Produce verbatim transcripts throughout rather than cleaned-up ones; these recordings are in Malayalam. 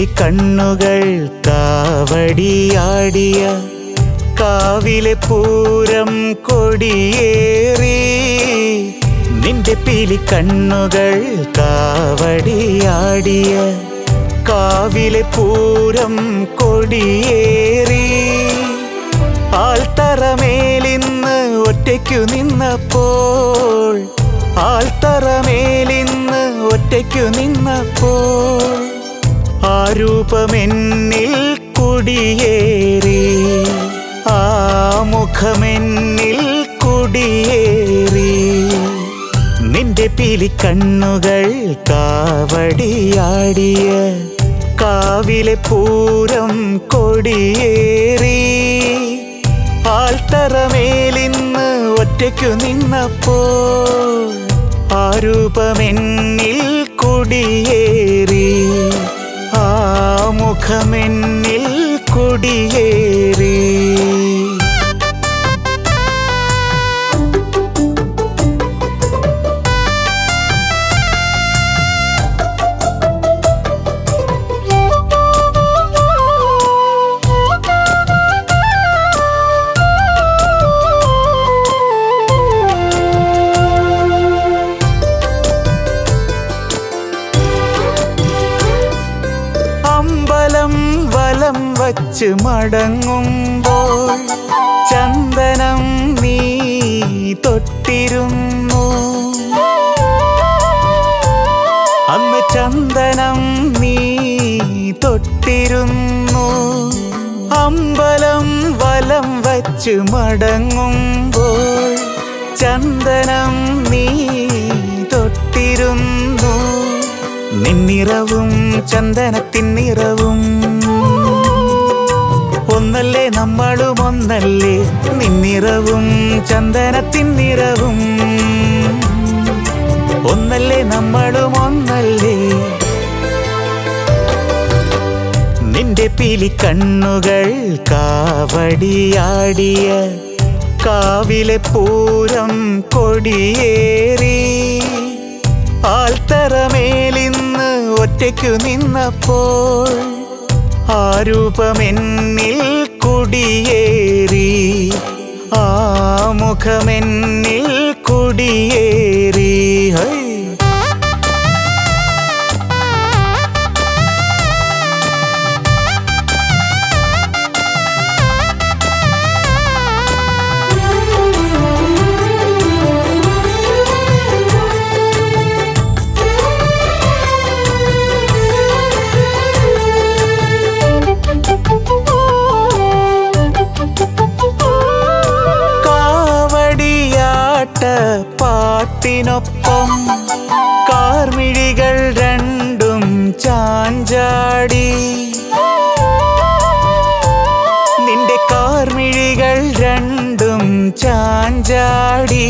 പീലി കണ്ണുകൾ കാവടിയാടിയ കാവിലെ പൂരം കൊടിയേറി നിന്റെ പീലി കണ്ണുകൾ കാവടിയാടിയ കാവിലെ പൂരം കൊടിയേറി ആൽത്തറമേലിന്ന് ഒറ്റയ്ക്കു നിന്നപ്പോൾ ആൽത്തറമേലിന്ന് ഒറ്റയ്ക്കു നിന്നപ്പോൾ ആ രൂപമെന്നിൽ കുടിയേറി ആ മുഖമെന്നിൽ കുടിയേറി നിന്റെ പീലി കണ്ണുകൾ കാവടിയാടിയ കാവിലെ പൂരം കൊടിയേറി ആൽത്തറമേലിന്ന് ഒറ്റയ്ക്കു നിന്നപ്പോൾ ആ രൂപമെന്നിൽ കുടിയേറി ആ മുഖമെന്നിൽ കുടിയേറി വലം വച്ച് മടങ്ങുമ്പോൾ ചന്ദനം നീ തൊട്ടിരുന്നു അന്ന് ചന്ദനം നീ തൊട്ടിരുന്നു അമ്പലം വലം വച്ച് മടങ്ങുമ്പോൾ ചന്ദനം നീ തൊട്ടിരുന്നു നിന്നിറവും ചന്ദനത്തിൻ നിറവും ഒന്നല്ലേ നമ്മളും ഒന്നല്ലേ നിന്നിറവും ചന്ദനത്തിൻ നിറവും ഒന്നല്ലേ നമ്മളും ഒന്നല്ലേ നിന്റെ പീലി കണ്ണുകൾ കാവടിയാടിയ കാവിലെ പൂരം കൊടിയേറി ആൽത്തറമേലിന്ന് ഒറ്റയ്ക്കു നിന്നപ്പോൾ ആ രൂപമെന്നിൽ കുടിയേറി ആ മുഖമെന്നിൽ കുടിയേറി ഹൈ പാട്ടിനൊപ്പം കാർമിഴികൾ രണ്ടും ചാഞ്ചാടി നിന്റെ കാർമിഴികൾ രണ്ടും ചാഞ്ചാടി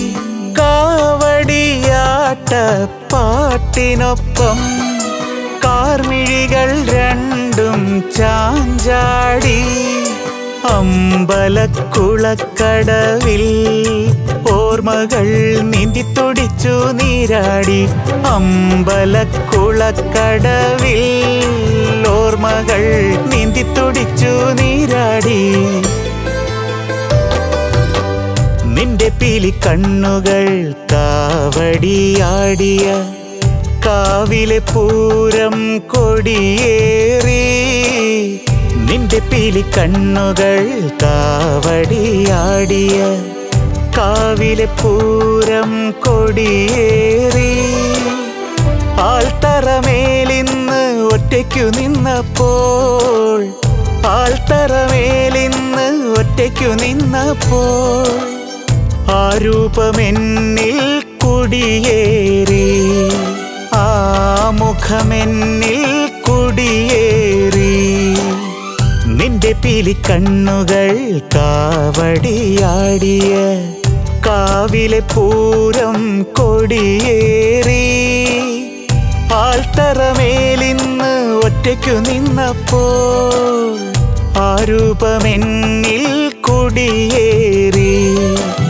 കാവടിയാട്ട പാട്ടിനൊപ്പം കാർമിഴികൾ രണ്ടും ചാഞ്ചാടി അമ്പലക്കുളക്കടവിൽ ഓർമ്മകൾ നീന്തിത്തുടിച്ചു നീരാടി അമ്പലക്കുളക്കടവിൽ ഓർമ്മകൾ നീന്തിത്തുടിച്ചു നീരാടി നിന്റെ പീലി കണ്ണുകൾ കാവടിയാടിയ കാവിലെ പൂരം കൊടിയേറി നിന്റെ പീലി കണ്ണുകൾ കാവടിയാടിയ കാവിലെ പൂരം കൊടിയേറി ആൽത്തറമേലിന്ന് ഒറ്റയ്ക്കു നിന്നപ്പോൾ ആൽത്തറമേലിന്ന് ഒറ്റയ്ക്കു നിന്നപ്പോൾ ആ രൂപമെന്നിൽ കുടിയേറി ആ മുഖമെന്നിൽ കുടിയേറി നിന്റെ പീലി കണ്ണുകൾ കാവടിയാടിയ കാവിലെ പൂരം കൊടിയേറി ആൽത്തറമേലിന്ന് ഒറ്റയ്ക്കു നിന്നപ്പോൾ ആ രൂപമെന്നിൽ കുടിയേറി